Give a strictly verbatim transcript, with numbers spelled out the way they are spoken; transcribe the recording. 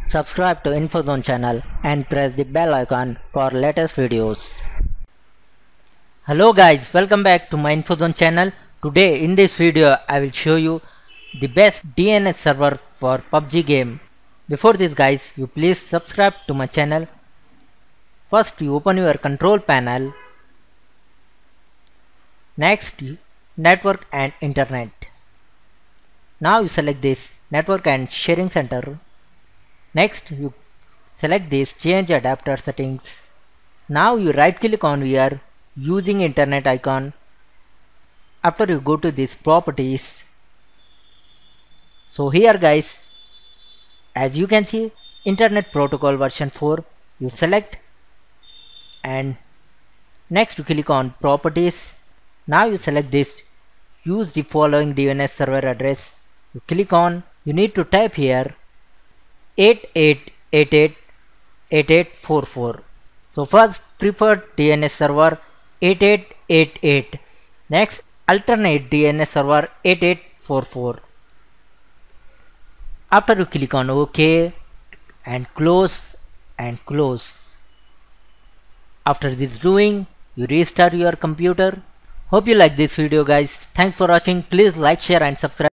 Subscribe to InfoZone channel and press the bell icon for latest videos. Hello guys, welcome back to my InfoZone channel. Today in this video I will show you the best D N S server for P U B G game. Before this guys, you please subscribe to my channel. First you open your control panel. Next network and internet. Now you select this network and sharing center. Next you select this change adapter settings. Now you right click on your using internet icon. After you go to this properties. So here guys, as you can see, internet protocol version four, you select and next you click on properties. Now you select this use the following D N S server address. You click on, you need to type here eight eight eight eight eight eight four four. So first preferred D N S server eight eight eight eight. Next alternate D N S server eight eight four four. After you click on OK and close and close. After this doing, you restart your computer. Hope you like this video guys. Thanks for watching. Please like, share and subscribe.